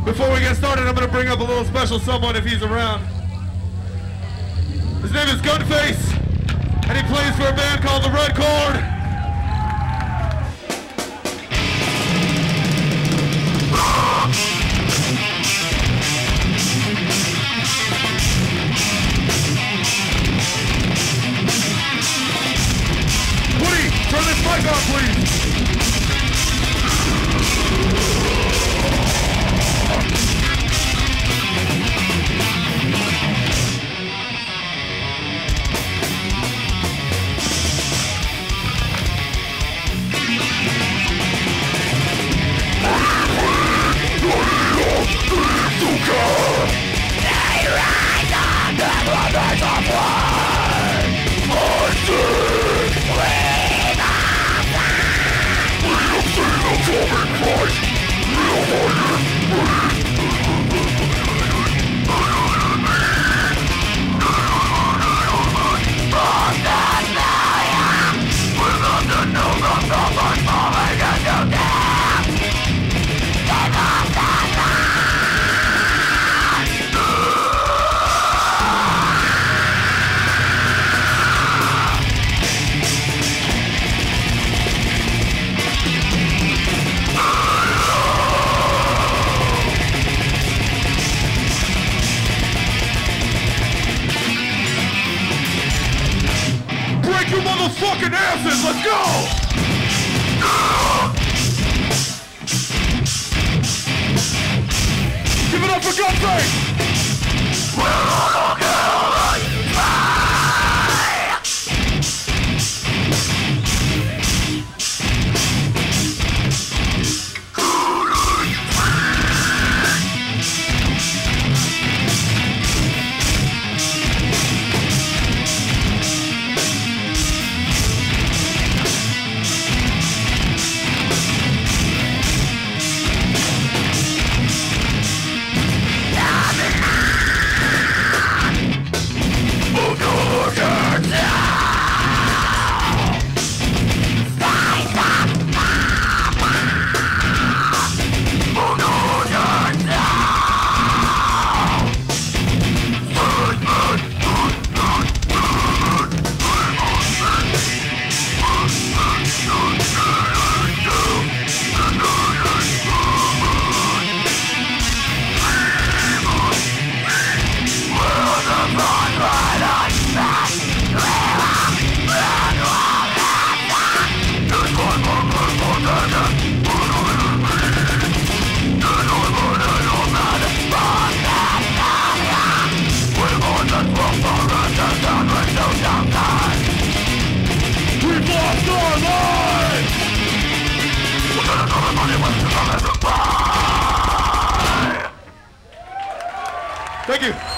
Before we get started, I'm going to bring up a little special someone if he's around. His name is Gunface, and he plays for a band called The Red Chord. Woody, turn this mic on, please. Your motherfucking asses, let's go! Give it up for Gunface! We're all okay, alright. Thank you.